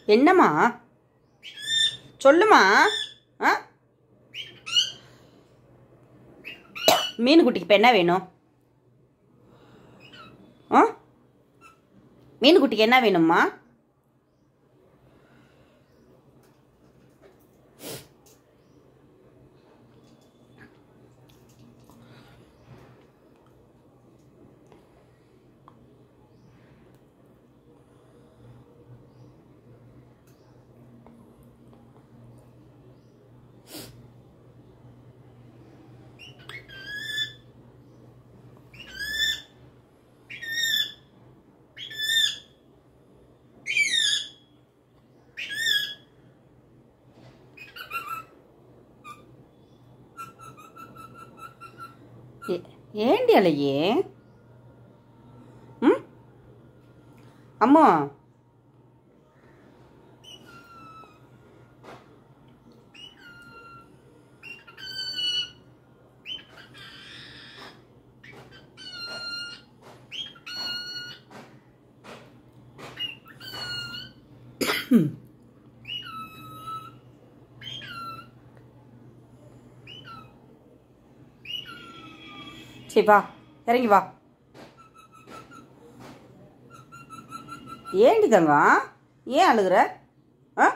என்னம்மா சொல்லுமா? ஆ, மீனுக்குட்டிக்கு இப்போ என்ன வேணும்? ஆ, மீனுக்குட்டிக்கு என்ன வேணும்மா? ஏண்டி அலையே? ம், அம்மா சரி வா, இறங்கி வா. ஏண்டி தங்கம், ஏன் அழுகுற? ஆ,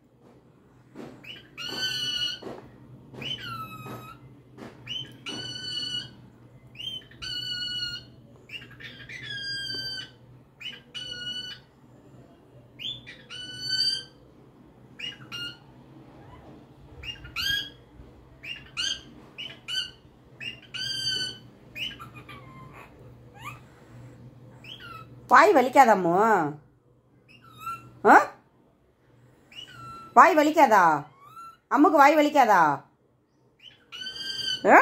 வாய் வலிக்காதாமோ? ஆ, வாய் வலிக்காதா? அம்முக்கு வாய் வலிக்காதா? ஆ,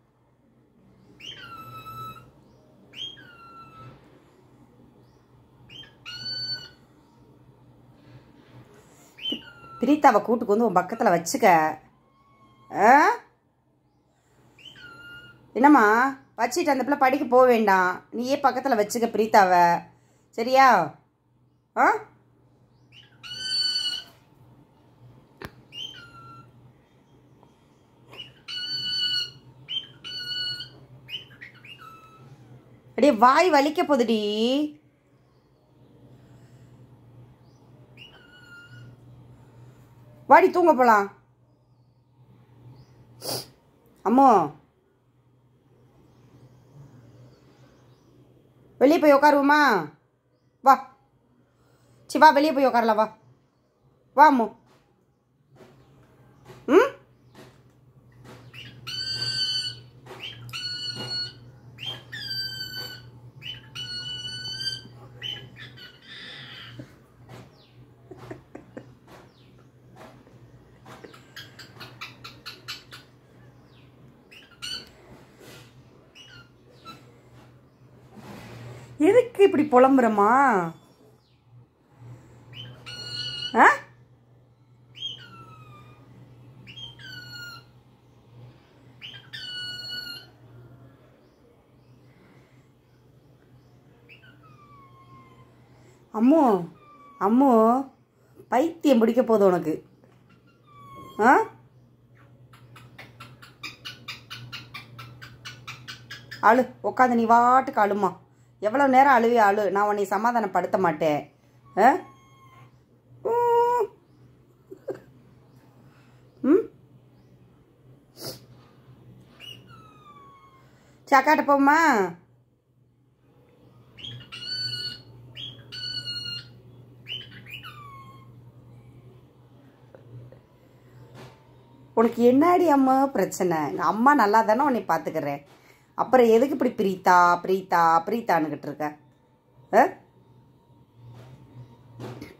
பிரீத்தாவை கூட்டுக்கு வந்து உன் பக்கத்தில் வச்சுக்க. ஆ, என்னம்மா வச்சிட்டு அந்த பிள்ளை படிக்க போக வேண்டாம், நீயே பக்கத்தில் வச்சுக்க பிரீத்தாவை, சரியா? ஆ, அப்படியே வாய் வலிக்க போகுதுடி. வாடி தூங்க போலாம். அம்மோ வெளியே போய் உட்காருவோமா? வா, சி வா, வெளியே போய் உட்காரலாம், வா வா அம்மோ. ம், எதுக்கு இப்படி புலம்புறமா? ஆ, அம்மோ அம்மோ பைத்தியம் பிடிக்க போதும் உனக்கு. ஆ, அழு, உட்காந்து நீ வாட்டுக்கு அழுமா. எவ்வளோ நேரம் அழுவே அழு, நான் உன்னை சமாதானப்படுத்த மாட்டேன். ஆ, ம், சாக்காட்ட போம்மா. உனக்கு என்னாடி அம்மா பிரச்சனை? எங்கள் அம்மா நல்லா தானே உன்னை பார்த்துக்கிறேன், அப்புறம் எதுக்கு இப்படி பிரீத்தா பிரீத்தா பிரீத்தான்னுக்கிட்டு இருக்க? ஆ,